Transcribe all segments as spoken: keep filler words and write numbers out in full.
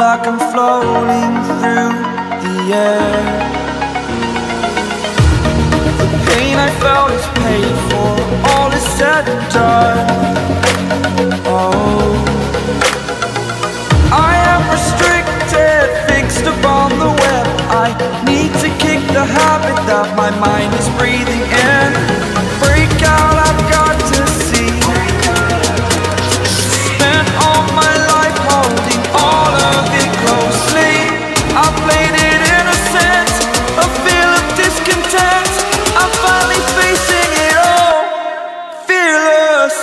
like I'm floating through the air. The pain I felt is paid for, all is said and done. Oh, I am restricted, fixed upon the web. I need to kick the habit that my mind is breathing in. Break out, I've got to see. Spent all my life holding all of it closely. I played it innocent, a feel of discontent. I'm finally facing it all, fearless.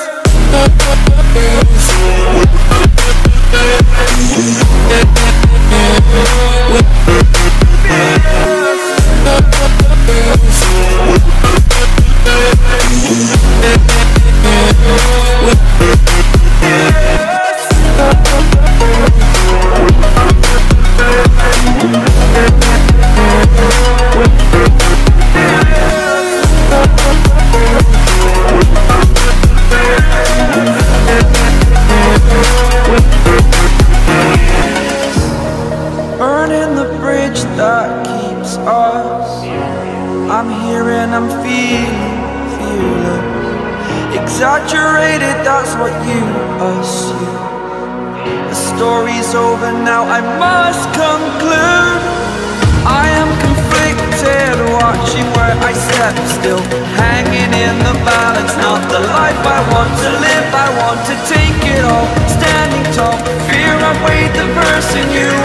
Burning the bridge that keeps us. I'm here and I'm feeling fearless. Exaggerated, that's what you assume. The story's over now, I must conclude. I am conflicted, watching where I step still, hanging in the balance. Not the life I want to live, I want to take it all. Standing tall, fear I weighed the person you